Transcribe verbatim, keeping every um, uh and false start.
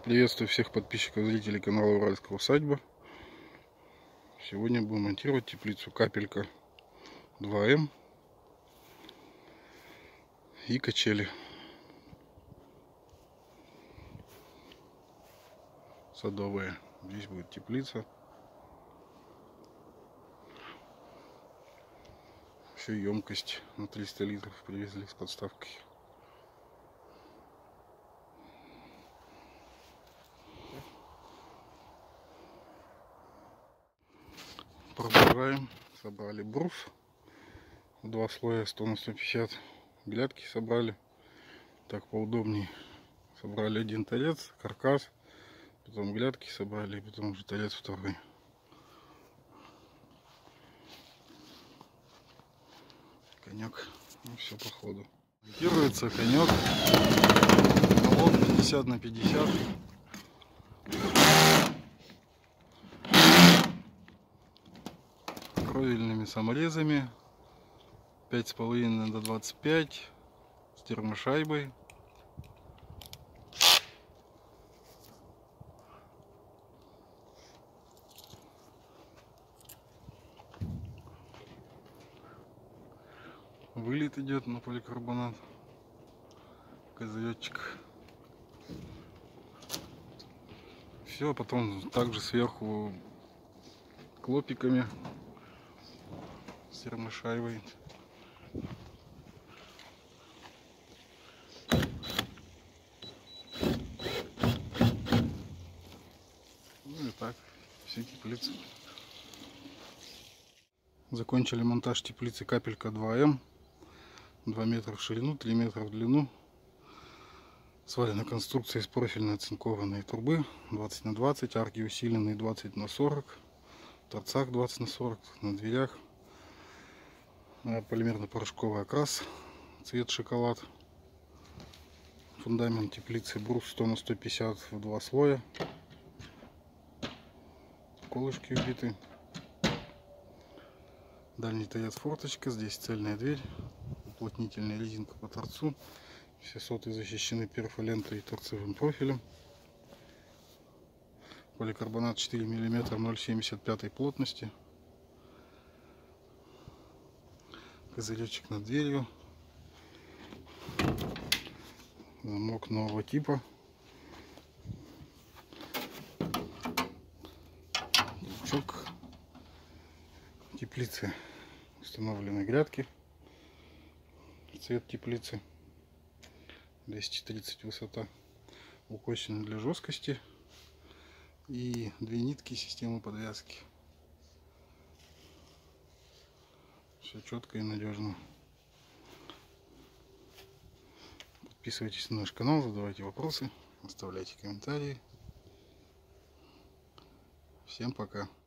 Приветствую всех подписчиков и зрителей канала Уральская усадьба. Сегодня будем монтировать теплицу Капелька два эм и качели. Садовые. Здесь будет теплица. Еще емкость на триста литров привезли с подставкой. Продолжаем. Собрали бруф в два слоя, сто на сто пятьдесят. Глядки собрали. Так поудобнее. Собрали один торец, каркас, потом глядки собрали, и потом уже торец второй. Конек. Ну, все по ходу. Монтируется конек. Колон пятьдесят на пятьдесят. Кровельными саморезами. пять с половиной до двадцати пяти. С термошайбой. Вылет идет на поликарбонат. Козыречек. Все, потом также сверху клопиками с термошайбой. Ну и так, все теплицы. Закончили монтаж теплицы Капелька два эм. два метра в ширину, три метра в длину. Сварена конструкция из профильной оцинкованной трубы двадцать на двадцать, арки усиленные двадцать на сорок, в торцах двадцать на сорок, на дверях. Полимерно-порошковый окрас, цвет шоколад. Фундамент теплицы брус сто на сто пятьдесят в два слоя. Колышки убиты. Дальний торец форточка, здесь цельная дверь, уплотнительная резинка по торцу. Все соты защищены перфолентой и торцевым профилем. Поликарбонат четыре миллиметра ноль семьдесят пять плотности. Козыречек над дверью. Замок нового типа. Лючок. В теплице установлены грядки. Цвет теплицы. двести тридцать высота. Укосины для жесткости. И две нитки системы подвязки. Все четко и надежно. Подписывайтесь на наш канал, задавайте вопросы, оставляйте комментарии. Всем пока.